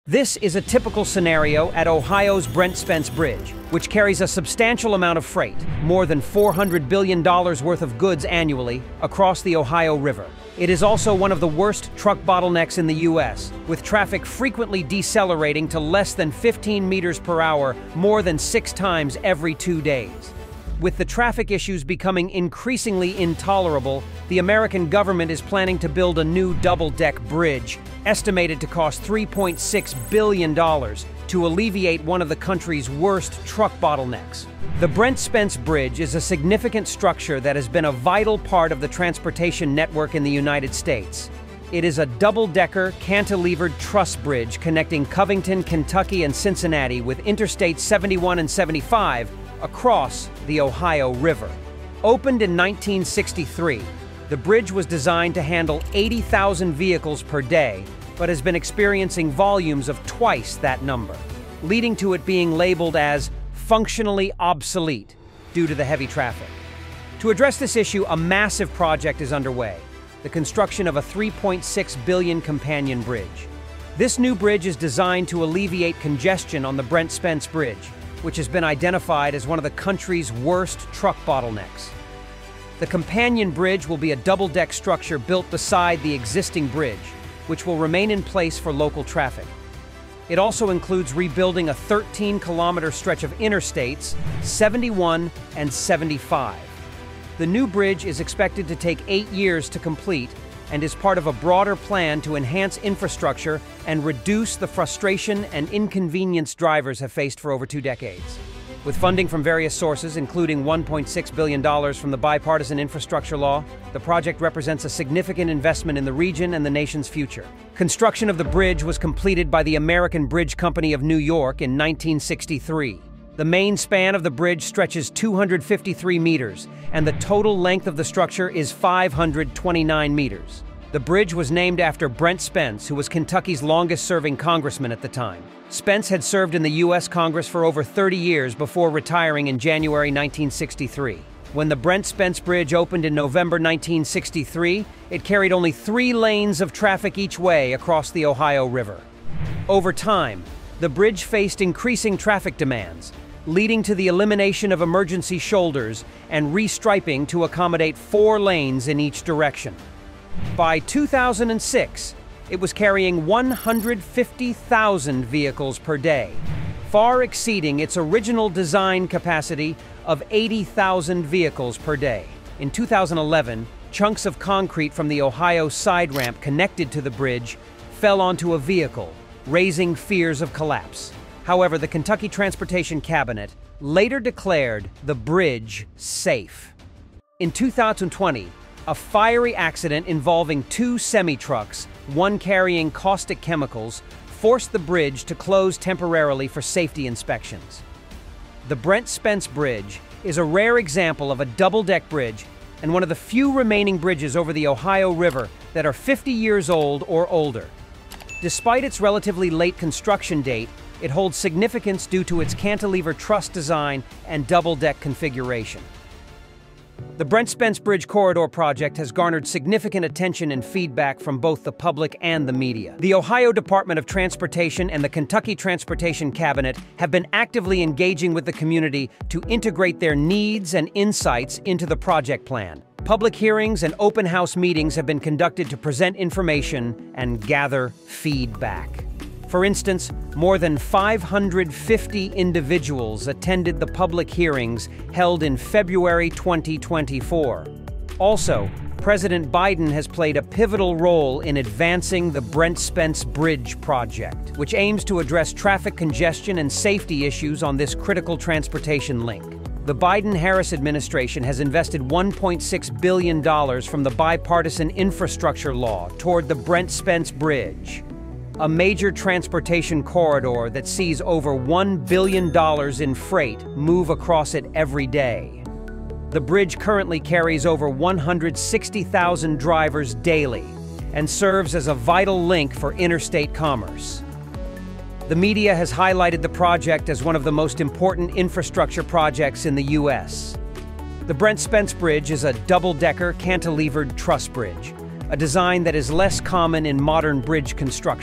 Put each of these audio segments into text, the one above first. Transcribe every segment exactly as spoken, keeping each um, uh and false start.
This is a typical scenario at Ohio's Brent Spence Bridge, which carries a substantial amount of freight, more than four hundred billion dollars worth of goods annually, across the Ohio River. It is also one of the worst truck bottlenecks in the U S, with traffic frequently decelerating to less than fifteen meters per hour more than six times every two days. With the traffic issues becoming increasingly intolerable, the American government is planning to build a new double-deck bridge, estimated to cost three point six billion dollars, to alleviate one of the country's worst truck bottlenecks. The Brent Spence Bridge is a significant structure that has been a vital part of the transportation network in the United States. It is a double-decker, cantilevered truss bridge connecting Covington, Kentucky and Cincinnati with Interstates seventy-one and seventy-five across the Ohio River. Opened in nineteen sixty-three, the bridge was designed to handle eighty thousand vehicles per day, but has been experiencing volumes of twice that number, leading to it being labeled as functionally obsolete due to the heavy traffic. To address this issue, a massive project is underway, the construction of a three point six billion dollars companion bridge. This new bridge is designed to alleviate congestion on the Brent Spence Bridge, which has been identified as one of the country's worst truck bottlenecks. The companion bridge will be a double-deck structure built beside the existing bridge, which will remain in place for local traffic. It also includes rebuilding a thirteen kilometer stretch of interstates, seventy-one and seventy-five. The new bridge is expected to take eight years to complete and is part of a broader plan to enhance infrastructure and reduce the frustration and inconvenience drivers have faced for over two decades. With funding from various sources, including one point six billion dollars from the bipartisan infrastructure law, the project represents a significant investment in the region and the nation's future. Construction of the bridge was completed by the American Bridge Company of New York in nineteen sixty-three. The main span of the bridge stretches two hundred fifty-three meters, and the total length of the structure is five hundred twenty-nine meters. The bridge was named after Brent Spence, who was Kentucky's longest-serving congressman at the time. Spence had served in the U S Congress for over thirty years before retiring in January nineteen sixty-three. When the Brent Spence Bridge opened in November nineteen sixty-three, it carried only three lanes of traffic each way across the Ohio River. Over time, the bridge faced increasing traffic demands, leading to the elimination of emergency shoulders and restriping to accommodate four lanes in each direction. By two thousand six, it was carrying one hundred fifty thousand vehicles per day, far exceeding its original design capacity of eighty thousand vehicles per day. In two thousand eleven, chunks of concrete from the Ohio side ramp connected to the bridge fell onto a vehicle, raising fears of collapse. However, the Kentucky Transportation Cabinet later declared the bridge safe. In two thousand twenty, a fiery accident involving two semi-trucks, one carrying caustic chemicals, forced the bridge to close temporarily for safety inspections. The Brent Spence Bridge is a rare example of a double-deck bridge and one of the few remaining bridges over the Ohio River that are fifty years old or older. Despite its relatively late construction date, it holds significance due to its cantilever truss design and double-deck configuration. The Brent Spence Bridge Corridor project has garnered significant attention and feedback from both the public and the media. The Ohio Department of Transportation and the Kentucky Transportation Cabinet have been actively engaging with the community to integrate their needs and insights into the project plan. Public hearings and open house meetings have been conducted to present information and gather feedback. For instance, more than five hundred fifty individuals attended the public hearings held in February twenty twenty-four. Also, President Biden has played a pivotal role in advancing the Brent Spence Bridge project, which aims to address traffic congestion and safety issues on this critical transportation link. The Biden-Harris administration has invested one point six billion dollars from the bipartisan infrastructure law toward the Brent Spence Bridge, a major transportation corridor that sees over one billion dollars in freight move across it every day. The bridge currently carries over one hundred sixty thousand drivers daily and serves as a vital link for interstate commerce. The media has highlighted the project as one of the most important infrastructure projects in the U S. The Brent Spence Bridge is a double-decker cantilevered truss bridge, a design that is less common in modern bridge construction.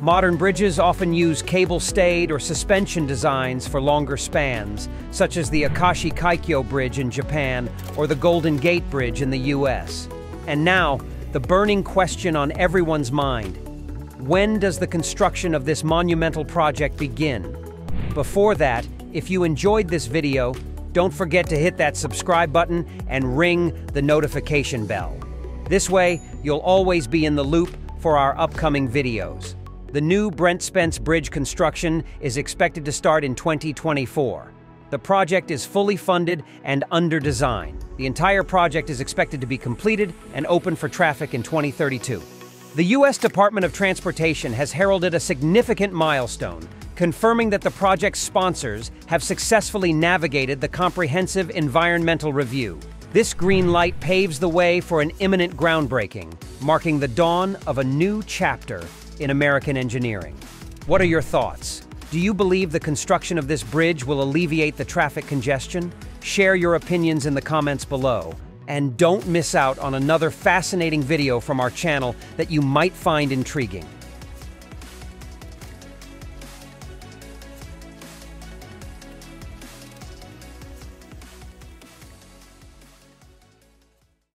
Modern bridges often use cable-stayed or suspension designs for longer spans, such as the Akashi Kaikyo Bridge in Japan or the Golden Gate Bridge in the U S. And now, the burning question on everyone's mind: when does the construction of this monumental project begin? Before that, if you enjoyed this video, don't forget to hit that subscribe button and ring the notification bell. This way, you'll always be in the loop for our upcoming videos. The new Brent Spence Bridge construction is expected to start in twenty twenty-four. The project is fully funded and under design. The entire project is expected to be completed and open for traffic in twenty thirty-two. The U S Department of Transportation has heralded a significant milestone, confirming that the project's sponsors have successfully navigated the comprehensive environmental review. This green light paves the way for an imminent groundbreaking, marking the dawn of a new chapter in American engineering. What are your thoughts? Do you believe the construction of this bridge will alleviate the traffic congestion? Share your opinions in the comments below. And don't miss out on another fascinating video from our channel that you might find intriguing.